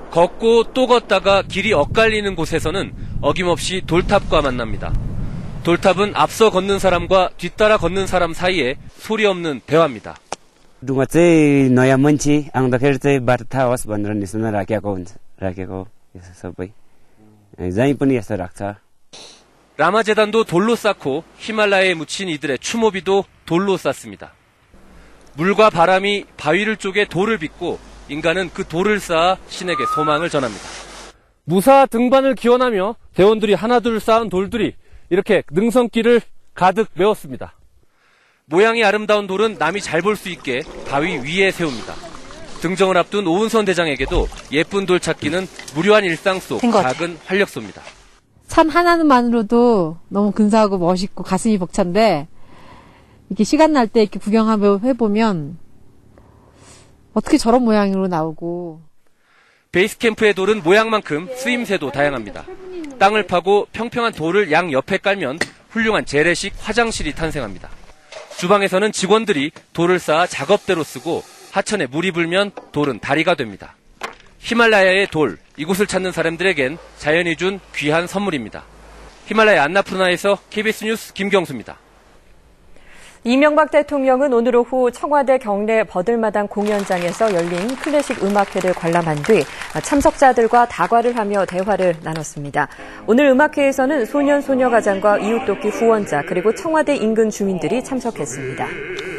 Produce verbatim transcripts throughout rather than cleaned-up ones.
걷고 또 걷다가 길이 엇갈리는 곳에서는 어김없이 돌탑과 만납니다. 돌탑은 앞서 걷는 사람과 뒤따라 걷는 사람 사이에 소리 없는 대화입니다. 누가 चाहिँ नयाँ मान्छे आउँदाखेरि चाहिँ बाटो थाहा होस् भनेर निस्कन राखेको हुन्छ राखेको यसो सबै जहीँ पनि यस्तो राख्छ. 라마재단도 돌로 쌓고 히말라야에 묻힌 이들의 추모비도 돌로 쌓습니다. 물과 바람이 바위를 쪼개 돌을 빚고 인간은 그 돌을 쌓아 신에게 소망을 전합니다. 무사 등반을 기원하며 대원들이 하나둘 쌓은 돌들이 이렇게 능선길을 가득 메웠습니다. 모양이 아름다운 돌은 남이 잘 볼 수 있게 바위 위에 세웁니다. 등정을 앞둔 오은선 대장에게도 예쁜 돌 찾기는 무료한 일상 속 작은 활력소입니다. 산 하나만으로도 너무 근사하고 멋있고 가슴이 벅찬데 이렇게 시간 날 때 이렇게 구경하며 해보면 어떻게 저런 모양으로 나오고. 베이스 캠프의 돌은 모양만큼 쓰임새도 다양합니다. 땅을 파고 평평한 돌을 양 옆에 깔면 훌륭한 재래식 화장실이 탄생합니다. 주방에서는 직원들이 돌을 쌓아 작업대로 쓰고 하천에 물이 불면 돌은 다리가 됩니다. 히말라야의 돌, 이곳을 찾는 사람들에겐 자연이 준 귀한 선물입니다. 히말라야 안나푸르나에서 케이비에스 뉴스 김경수입니다. 이명박 대통령은 오늘 오후 청와대 경내 버들마당 공연장에서 열린 클래식 음악회를 관람한 뒤 참석자들과 다과를 하며 대화를 나눴습니다. 오늘 음악회에서는 소년소녀가장과 이웃돕기 후원자 그리고 청와대 인근 주민들이 참석했습니다.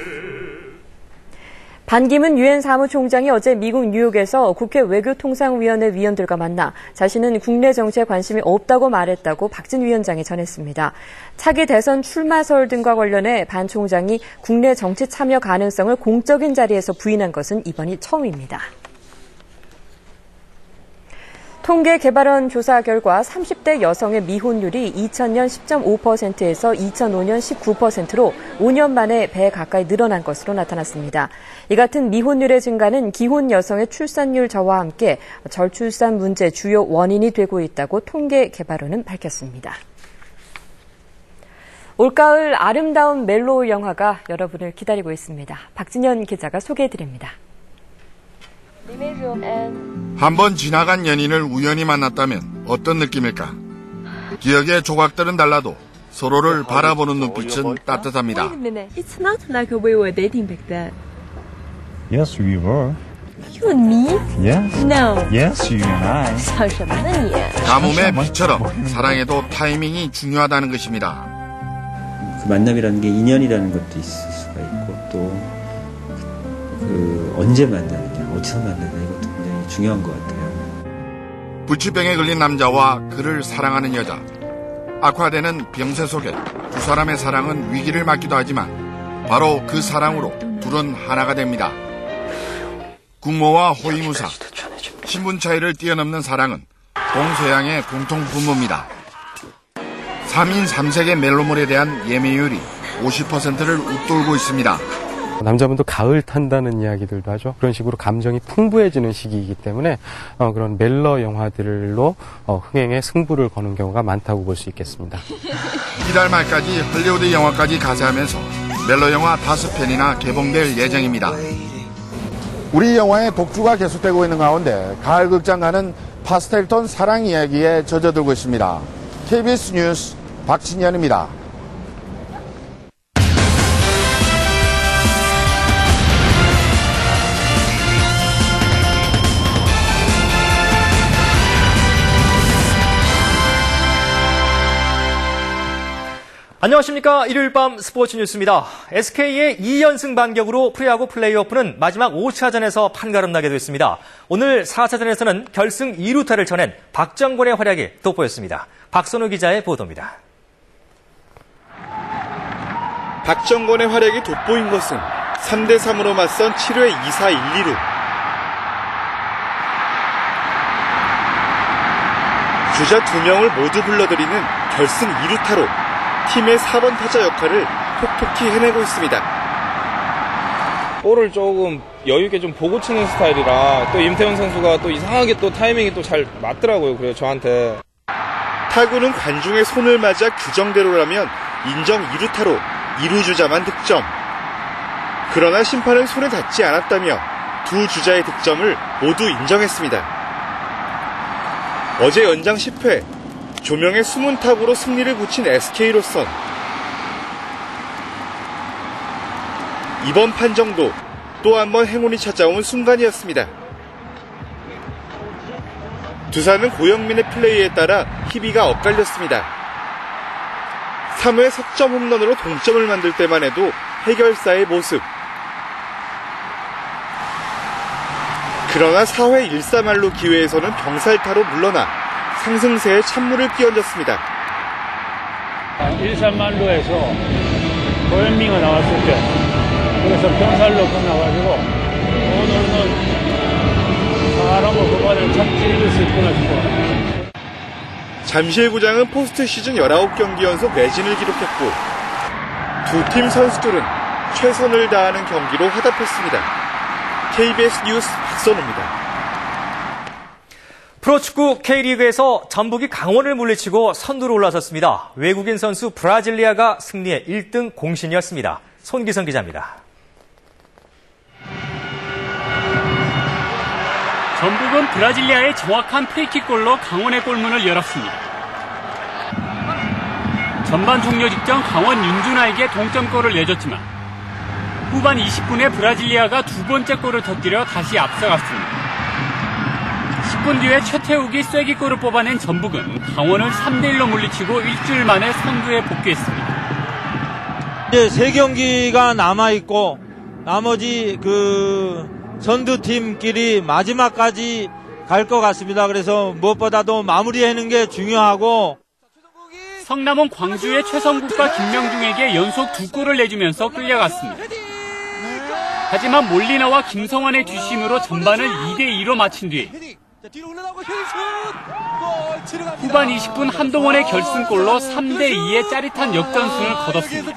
반기문 유엔 사무총장이 어제 미국 뉴욕에서 국회 외교통상위원회 위원들과 만나 자신은 국내 정치에 관심이 없다고 말했다고 박진 위원장이 전했습니다. 차기 대선 출마설 등과 관련해 반 총장이 국내 정치 참여 가능성을 공적인 자리에서 부인한 것은 이번이 처음입니다. 통계개발원 조사 결과 삼십 대 여성의 미혼율이 이천 년 십 점 오 퍼센트에서 이천오 년 십구 퍼센트로 오 년 만에 배 가까이 늘어난 것으로 나타났습니다. 이 같은 미혼율의 증가는 기혼 여성의 출산율 저하와 함께 저출산 문제 주요 원인이 되고 있다고 통계개발원은 밝혔습니다. 올가을 아름다운 멜로 영화가 여러분을 기다리고 있습니다. 박진현 기자가 소개해드립니다. 한번 지나간 연인을 우연히 만났다면 어떤 느낌일까? 기억의 조각들은 달라도 서로를 바라보는 눈빛은 따뜻합니다. It's not like we were dating back then. Yes, we were. You and me? Yes. No. Yes, you and I. 想什么呢你? 가뭄의 비처럼 사랑에도 타이밍이 중요하다는 것입니다. 그 만남이라는 게 인연이라는 것도 있을 수가 있고 또 그 언제 만나느냐, 어디서 만나느냐 이것도 굉장히 중요한 것 같아요. 불치병에 걸린 남자와 그를 사랑하는 여자. 악화되는 병세 속에 두 사람의 사랑은 위기를 맞기도 하지만 바로 그 사랑으로 둘은 하나가 됩니다. 국모와 호위무사, 신분 차이를 뛰어넘는 사랑은 동서양의 공통 분모입니다. 삼 인 삼 색의 멜로물에 대한 예매율이 오십 퍼센트를 웃돌고 있습니다. 남자분도 가을 탄다는 이야기들도 하죠. 그런 식으로 감정이 풍부해지는 시기이기 때문에 어, 그런 멜로 영화들로 어, 흥행에 승부를 거는 경우가 많다고 볼 수 있겠습니다. 이달 말까지 헐리우드 영화까지 가세하면서 멜로 영화 다섯 편이나 개봉될 예정입니다. 우리 영화의 독주가 계속되고 있는 가운데 가을 극장가는 파스텔톤 사랑 이야기에 젖어들고 있습니다. 케이비에스 뉴스 박진현입니다. 안녕하십니까. 일요일 밤 스포츠 뉴스입니다. 에스케이의 이 연승 반격으로 프로야구 플레이오프는 마지막 오 차전에서 판가름 나게 됐습니다. 오늘 사 차전에서는 결승 이 루타를 쳐낸 박정권의 활약이 돋보였습니다. 박선우 기자의 보도입니다. 박정권의 활약이 돋보인 것은 삼 대 삼으로 맞선 칠 회 이 사 일 이루. 주자 두 명을 모두 불러들이는 결승 이 루타로 팀의 사 번 타자 역할을 톡톡히 해내고 있습니다. 볼을 조금 여유있게 좀 보고 치는 스타일이라 또 임태훈 선수가 또 이상하게 또 타이밍이 또 잘 맞더라고요. 그래요, 저한테. 타구는 관중의 손을 맞아 규정대로라면 인정 이 루타로 이 루 주자만 득점. 그러나 심판은 손에 닿지 않았다며 두 주자의 득점을 모두 인정했습니다. 어제 연장 십 회 조명의 숨은 탑으로 승리를 붙인 에스케이로선 이번 판정도 또 한 번 행운이 찾아온 순간이었습니다. 두산은 고영민의 플레이에 따라 희비가 엇갈렸습니다. 삼 회 석점 홈런으로 동점을 만들 때만 해도 해결사의 모습. 그러나 사 회 일 사 만루 기회에서는 병살타로 물러나 상승세에 찬물을 끼얹었습니다. 일 삼 만루에서 고현민가 나왔을 때 그래서 병살로 끝나가지고 오늘은 사람을 그만을 참 찔릴 수 있구나 싶어. 잠실구장은 포스트 시즌 열아홉 경기 연속 매진을 기록했고 두 팀 선수들은 최선을 다하는 경기로 화답했습니다. 케이비에스 뉴스 박선우입니다. 프로축구 K리그에서 전북이 강원을 물리치고 선두로 올라섰습니다. 외국인 선수 브라질리아가 승리의 일 등 공신이었습니다. 손기성 기자입니다. 전북은 브라질리아의 정확한 프리킥골로 강원의 골문을 열었습니다. 전반 종료 직전 강원 윤준하에게 동점골을 내줬지만 후반 이십 분에 브라질리아가 두 번째 골을 터뜨려 다시 앞서갔습니다. 십 분 뒤에 최태욱이 쐐기골을 뽑아낸 전북은 강원을 삼 대 일로 물리치고 일주일 만에 선두에 복귀했습니다. 이제 세 경기가 남아있고 나머지 그 선두팀끼리 마지막까지 갈 것 같습니다. 그래서 무엇보다도 마무리하는 게 중요하고 성남은 광주의 최성국과 김명중에게 연속 두 골을 내주면서 끌려갔습니다. 하지만 몰리나와 김성환의 뒷심으로 전반을 이 대 이로 마친 뒤 후반 이십 분 한동원의 결승골로 삼 대 이의 짜릿한 역전승을 거뒀습니다.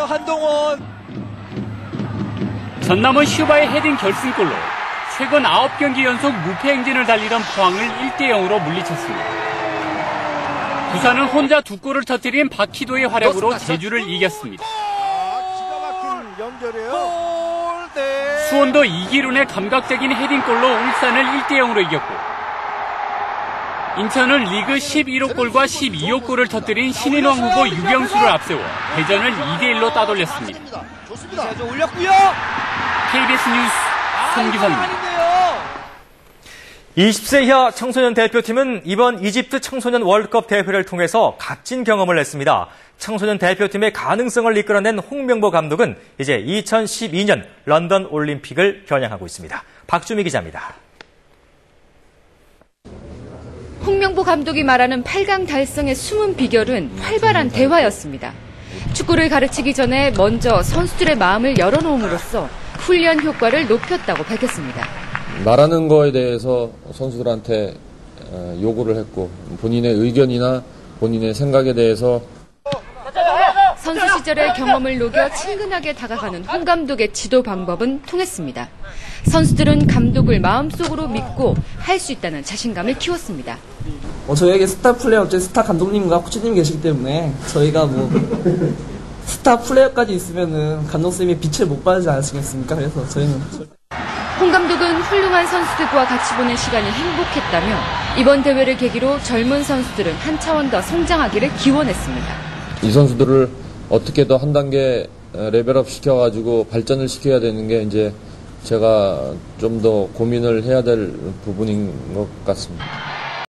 전남은 슈바의 헤딩 결승골로 최근 아홉 경기 연속 무패 행진을 달리던 포항을 일 대 영으로 물리쳤습니다. 부산은 혼자 두 골을 터뜨린 박희도의 활약으로 제주를 이겼습니다. 수원도 이기룬의 감각적인 헤딩골로 울산을 일 대 영으로 이겼고 인천은 리그 십일 호 골과 십이 호 골을 터뜨린 신인왕 후보 유경수를 앞세워 대전을 이 대 일로 따돌렸습니다. 케이비에스 뉴스 손기성입니다. 이십 세 이하 청소년 대표팀은 이번 이집트 청소년 월드컵 대회를 통해서 값진 경험을 했습니다. 청소년 대표팀의 가능성을 이끌어낸 홍명보 감독은 이제 이천십이 년 런던 올림픽을 겨냥하고 있습니다. 박주미 기자입니다. 홍명보 감독이 말하는 팔 강 달성의 숨은 비결은 활발한 대화였습니다. 축구를 가르치기 전에 먼저 선수들의 마음을 열어놓음으로써 훈련 효과를 높였다고 밝혔습니다. 말하는 거에 대해서 선수들한테 요구를 했고 본인의 의견이나 본인의 생각에 대해서 선수 시절의 경험을 녹여 친근하게 다가가는 홍 감독의 지도 방법은 통했습니다. 선수들은 감독을 마음속으로 믿고 할 수 있다는 자신감을 키웠습니다. 어, 저희에게 스타 플레이어, 스타 감독님과 코치님 계시기 때문에 저희가 뭐 스타 플레이어까지 있으면은 감독님이 빛을 못 받지 않으시겠습니까? 그래서 저희는 홍 감독은 훌륭한 선수들과 같이 보낸 시간이 행복했다며 이번 대회를 계기로 젊은 선수들은 한 차원 더 성장하기를 기원했습니다. 이 선수들을 어떻게 더 한 단계 레벨업 시켜가지고 발전을 시켜야 되는 게 이제 제가 좀 더 고민을 해야 될 부분인 것 같습니다.